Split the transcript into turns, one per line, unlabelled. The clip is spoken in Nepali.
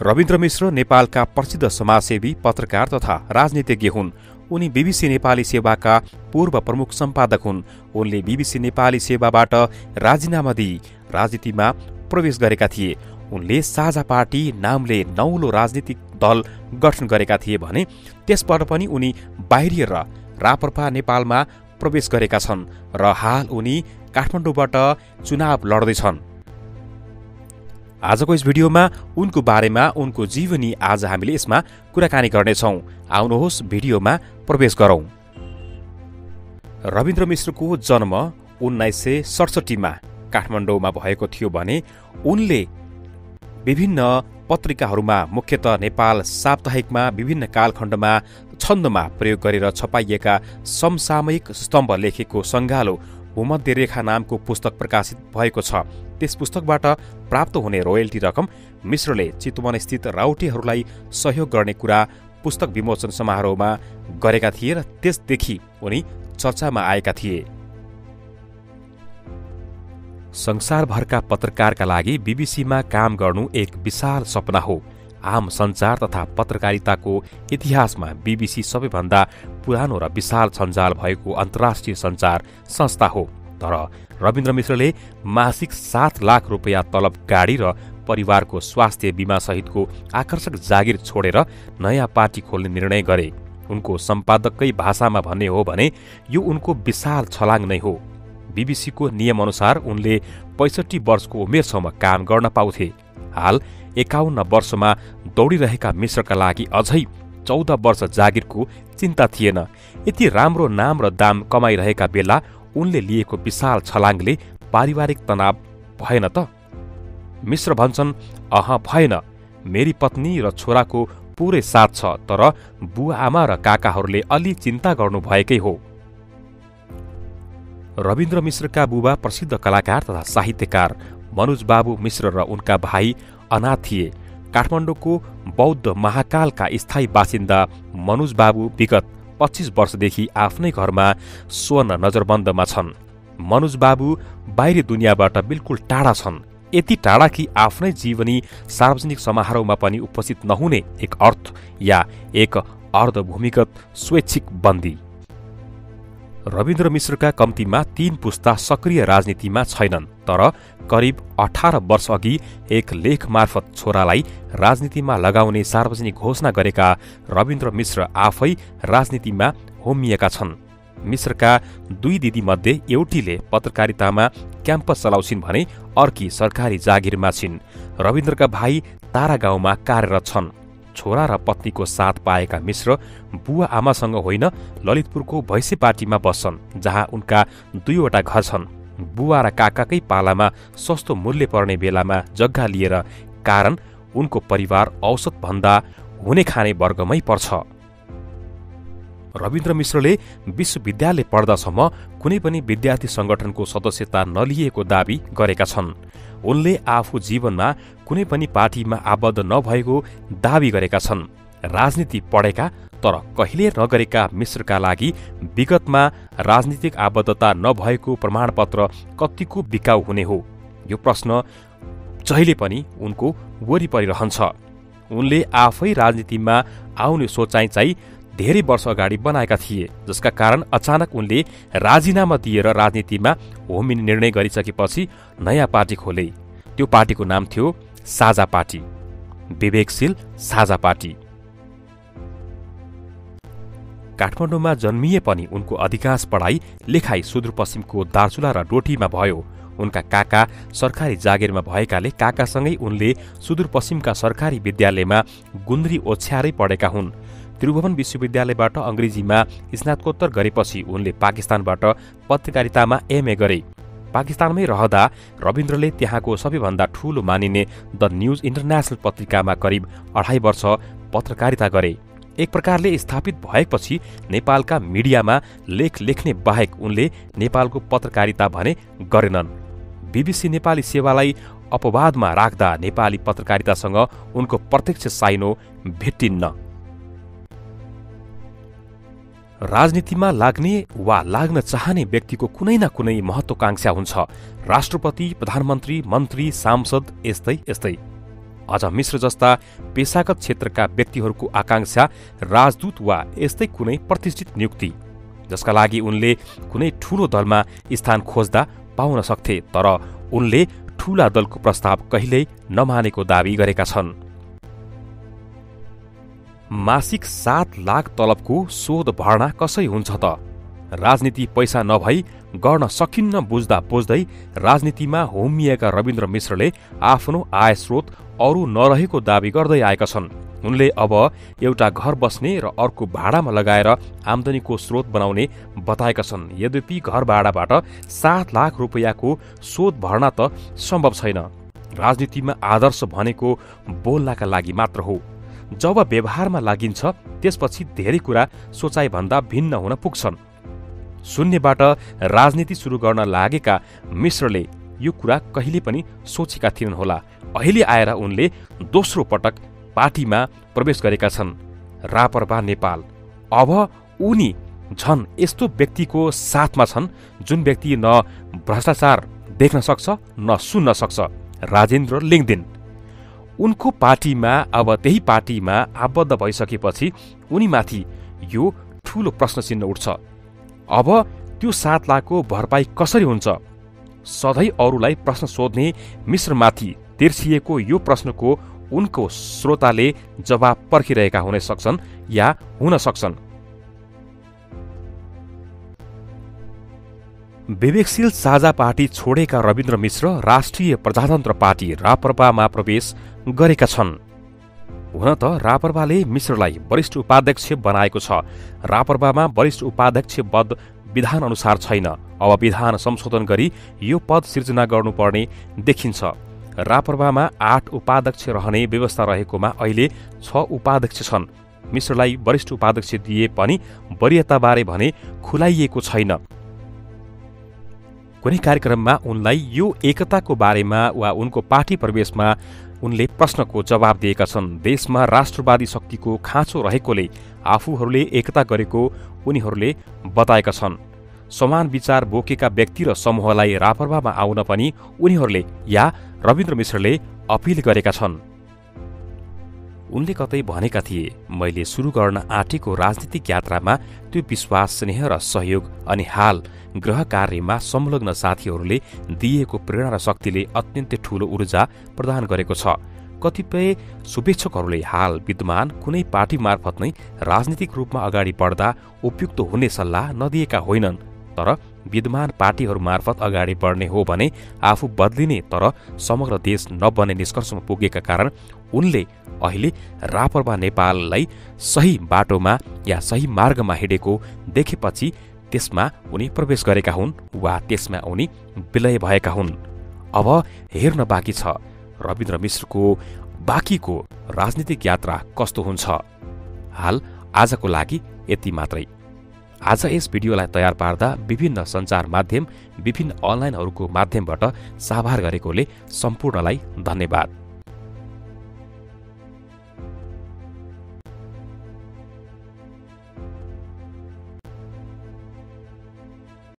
रविन्द्र मिश्र नेपालका प्रसिद्ध समाजसेवी, पत्रकार तथा राजनीतिज्ञ हुन्। उनी बीबीसी नेपाली सेवाका पूर्व प्रमुख सम्पादक हुन्। उनले बीबीसी नेपाली सेवाबाट राजीनामा दिई राजनीतिमा प्रवेश गरेका थिए। उनले साझा पार्टी नामले नौलो राजनीतिक दल गठन गरेका थिए भने त्यसबाट पनि उनी बाहिरिएर राप्रपा नेपालमा प्रवेश गरेका छन् र हाल उनी काठमाडौँबाट चुनाव लड्दैछन्। आजको यस भिडियोमा उनको बारेमा, उनको जीवनी आज हामीले यसमा कुराकानी गर्नेछौँ। आउनुहोस् भिडियोमा प्रवेश गरौँ। रविन्द्र मिश्रको जन्म 1967 मा काठमाडौँमा भएको थियो भने उनले विभिन्न पत्रिकाहरूमा, मुख्यतः नेपाल साप्ताहिकमा, विभिन्न कालखण्डमा छन्दमा प्रयोग गरेर छपाइएका समसामयिक स्तम्भ लेखेको सङ्गालो भूमध्य रेखा नामको पुस्तक प्रकाशित भएको छ। त्यस पुस्तकबाट प्राप्त हुने रोयल्टी रकम मिश्रले चितवनस्थित राउटेहरूलाई सहयोग गर्ने कुरा पुस्तक विमोचन समारोहमा गरेका थिए र त्यसदेखि उनी चर्चामा आएका थिए। संसारभरका पत्रकारका लागि बीबीसीमा काम गर्नु एक विशाल सपना हो। आम सञ्चार तथा पत्रकारिताको इतिहासमा बीबीसी सबैभन्दा पुरानो र विशाल सञ्जाल भएको अन्तर्राष्ट्रिय सञ्चार संस्था हो। तर रविन्द्र मिश्रले मासिक 7 लाख रुपियाँ तलब गाडी र परिवारको स्वास्थ्य बीमा सहितको आकर्षक जागिर छोडेर नयाँ पार्टी खोल्ने निर्णय गरे। उनको सम्पादककै भाषामा भन्ने हो भने यो उनको विशाल छलाङ नै हो। बीबीसीको नियमअनुसार उनले 65 वर्षको उमेरसम्म काम गर्न पाउँथे। हाल 51 वर्षमा दौडिरहेका मिश्रका लागि अझै 14 वर्ष जागिरको चिन्ता थिएन। यति राम्रो नाम र दाम कमाइरहेका बेला उनले लिएको विशाल छलाङले पारिवारिक तनाव भएन त? मिश्र भन्छन्, भएन। मेरी पत्नी र छोराको पुरै साथ छ, तर बुवा आमा र काकाहरूले अलि चिन्ता गर्नुभएकै हो। रविन्द्र मिश्रका बुबा प्रसिद्ध कलाकार तथा साहित्यकार मनोज बाबु मिश्र र उनका भाइ अनाथ थिए। काठमाडौँको बौद्ध महाकालका स्थायी बासिन्दा मनोज बाबु विगत 25 वर्षदेखि आफ्नै घरमा स्वर्ण नजरबन्दमा छन्। मनोज बाबु बाहिरी दुनियाँबाट बिल्कुल टाढा छन्। यति टाढा कि आफ्नै जीवनी सार्वजनिक समारोहमा पनि उपस्थित नहुने एक अर्थ या एक अर्धभूमिगत स्वैच्छिक बन्दी। रविन्द्र मिश्रका कम्तीमा 3 पुस्ता सक्रिय राजनीतिमा छैनन्, तर करिब 18 वर्ष अघि एक लेख मार्फत छोरालाई राजनीतिमा लगाउने सार्वजनिक घोषणा गरेका रविन्द्र मिश्र आफै राजनीतिमा होमिएका छन्। मिश्रका 2 दिदीमध्ये एउटीले पत्रकारितामा क्याम्पस चलाउँछिन् भने अर्की सरकारी जागिरमा छिन्। रविन्द्रका भाइ तारा गाउँमा कार्यरत छन्। छोरा र पत्नीको साथ पाएका मिश्र बुवा आमासँग होइन, ललितपुरको भैँसे पार्टीमा बस्छन्, जहाँ उनका 2वटा घर छन्। बुवा र काकाकै पालामा सस्तो मूल्य पर्ने बेलामा जग्गा लिएर, कारण उनको परिवार औसतभन्दा हुने खाने वर्गमै पर्छ। रविन्द्र मिश्रले विश्वविद्यालय पढ्दासम्म कुनै पनि विद्यार्थी संगठनको सदस्यता नलिएको दावी गरेका छन्। उनले आफू जीवनमा कुनै पनि पार्टीमा आबद्ध नभएको दावी गरेका छन्। राजनीति पढेका तर कहिले नगरेका मिश्रका लागि विगतमा राजनीतिक आबद्धता नभएको प्रमाणपत्र कतिको बिकाउ हुने हो, यो प्रश्न जहिले पनि उनको वरिपरि रहन्छ। उनले आफै राजनीतिमा आउने सोचाइ चाहिँ धेरै वर्ष अगाडि बनाएका थिए, जसका कारण अचानक उनले राजीनामा दिएर राजनीतिमा होमिने निर्णय गरिसकेपछि नयाँ पार्टी खोले। त्यो पार्टीको नाम थियो साझा पार्टी, विवेकशील साझा पार्टी। काठमाडौँमा जन्मिए पनि उनको अधिकांश पढाइ लेखाइ सुदूरपश्चिमको दार्चुला र डोटीमा भयो। उनका काका सरकारी जागिरमा भएकाले काकासँगै उनले सुदूरपश्चिमका सरकारी विद्यालयमा गुन्द्री ओछ्यारै पढेका हुन्। त्रिभुवन विश्वविद्यालयबाट अङ्ग्रेजीमा स्नातकोत्तर गरेपछि उनले पाकिस्तानबाट पत्रकारितामा एमए गरे। पाकिस्तानमै रहँदा रविन्द्रले त्यहाँको सबैभन्दा ठूलो मानिने द न्यूज इन्टरनेशनल पत्रिकामा करिब 2.5 वर्ष पत्रकारिता गरे। एक प्रकारले स्थापित भएपछि नेपालका मिडियामा लेख लेख्ने बाहेक उनले नेपालको पत्रकारिता भने गरेनन्। बीबीसी नेपाली सेवालाई अपवादमा राख्दा नेपाली पत्रकारितासँग उनको प्रत्यक्ष साइनो भेटिन्न। राजनीतिमा लाग्ने वा लाग्न चाहने व्यक्तिको कुनै न कुनै महत्वाकांक्षा हुन्छ। राष्ट्रपति, प्रधानमन्त्री, मन्त्री, सांसद यस्तै यस्तै। अझ मिश्र जस्ता पेशागत क्षेत्रका व्यक्तिहरूको आकांक्षा राजदूत वा यस्तै कुनै प्रतिष्ठित नियुक्ति, जसका लागि उनले कुनै ठूलो दलमा स्थान खोज्दा पाउन सक्थे, तर उनले ठूला दलको प्रस्ताव कहिल्यै नमानेको दावी गरेका छन्। मासिक 7 लाख तलबको शोध भर्ना कसरी हुन्छ त? राजनीति पैसा नभई गर्न सकिन्न बुझ्दा बुझ्दै राजनीतिमा होमिएका रविन्द्र मिश्रले आफ्नो आय स्रोत अरू नरहेको दावी गर्दै आएका छन्। उनले अब एउटा घर बस्ने र अर्को भाडामा लगाएर आम्दानीको स्रोत बनाउने बताएका छन्। यद्यपि घर भाडाबाट 7 लाख रुपियाँको शोध भर्ना त सम्भव छैन। राजनीतिमा आदर्श भनेको बोल्नका लागि मात्र हो। जब व्यवहारमा लागिन्छ त्यसपछि धेरै कुरा सोचाइभन्दा भिन्न हुन पुग्छन्। शून्यबाट राजनीति सुरु गर्न लागेका मिश्रले यो कुरा कहिले पनि सोचेका थिएनन् होला। अहिले आएर उनले दोस्रो पटक पार्टीमा प्रवेश गरेका छन्, रापरपा नेपाल। अब उनी झन् यस्तो व्यक्तिको साथमा छन् जुन व्यक्ति न भ्रष्टाचार देख्न सक्छ न सुन्न सक्छ, राजेन्द्र लिङदेन। उनको पार्टीमा अब त्यही पार्टीमा आबद्ध भइसकेपछि उनीमाथि यो ठूलो प्रश्न चिन्ह उठ्छ। अब त्यो 7 लाखको भरपाई कसरी हुन्छ? सधैँ अरूलाई प्रश्न सोध्ने मिश्रमाथि तिर्सिएको यो प्रश्नको उनको श्रोताले जवाब पर्खिरहेका हुन सक्छन् या हुन सक्छन्। विवेकशील साझा पार्टी छोडेका रविन्द्र मिश्र राष्ट्रिय प्रजातन्त्र पार्टी राप्रपामा प्रवेश गरेका छन्। हुन त राप्रपाले मिश्रलाई वरिष्ठ उपाध्यक्ष बनाएको छ। राप्रपामा वरिष्ठ उपाध्यक्ष पद विधान अनुसार छैन। अब विधान संशोधन गरी यो पद सिर्जना गर्नुपर्ने देखिन्छ। राप्रपामा 8 उपाध्यक्ष रहने व्यवस्था रहेकोमा अहिले 6 उपाध्यक्ष छन्। मिश्रलाई वरिष्ठ उपाध्यक्ष दिए पनि वरियताबारे भने खुलाइएको छैन। कुनै कार्यक्रममा उनलाई यो एकताको बारेमा वा उनको पार्टी प्रवेशमा उनले प्रश्नको जवाब दिएका छन्। देशमा राष्ट्रवादी शक्तिको खाँचो रहेकोले आफूहरूले एकता गरेको उनीहरूले बताएका छन्। समान विचार बोकेका व्यक्ति र समूहलाई राप्रपामा आउन पनि उनीहरूले या रविन्द्र मिश्रले अपिल गरेका छन्। उनले कतै भनेका थिए, मैले सुरु गर्न आँटेको राजनीतिक यात्रामा त्यो विश्वास, स्नेह र सहयोग अनि हाल गृह कार्यमा संलग्न साथीहरूले दिएको प्रेरणा र शक्तिले अत्यन्तै ठूलो ऊर्जा प्रदान गरेको छ। कतिपय शुभेच्छकहरूले हाल विद्यमान कुनै पार्टी मार्फत नै राजनीतिक रूपमा अगाडि बढ्दा उपयुक्त हुने सल्लाह नदिएका होइनन्, तर विद्यमान पार्टीहरू मार्फत अगाडि बढ्ने हो भने आफू बदलिने तर समग्र देश नबन्ने निष्कर्षमा पुगेका कारण उनले अहिले राप्रपा नेपाललाई सही बाटोमा या सही मार्गमा हिँडेको देखेपछि त्यसमा उनी प्रवेश गरेका हुन् वा त्यसमा उनी विलय भएका हुन्। अब हेर्न बाँकी छ रविन्द्र मिश्रको बाँकीको राजनीतिक यात्रा कस्तो हुन्छ। हाल आजको लागि यति मात्रै। आज यस भिडियोलाई तयार पार्दा विभिन्न सञ्चार माध्यम, विभिन्न अनलाइनहरूको माध्यमबाट साभार गरेकोले सम्पूर्णलाई धन्यवाद।